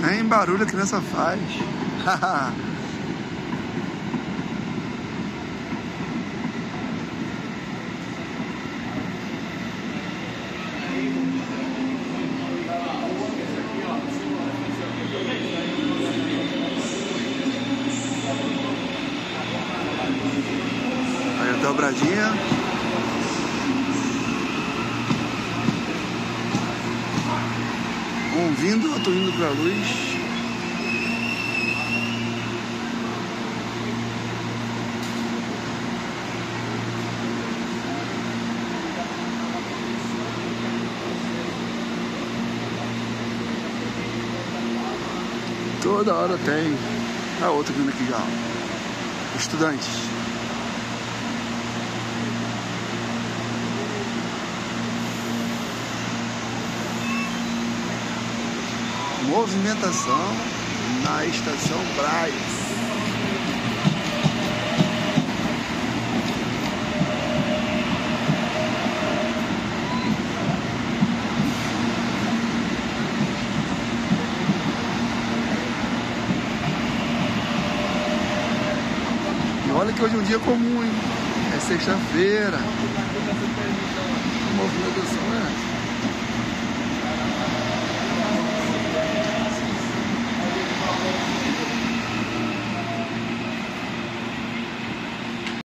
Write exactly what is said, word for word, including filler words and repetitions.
Nem barulho a criança faz. Aí a dobradinha. Um vindo, outro indo pra luz. Toda hora tem. A outra vindo aqui já. Estudantes. Movimentação na estação Brás. E olha que hoje é um dia comum, hein? É sexta-feira. A movimentação é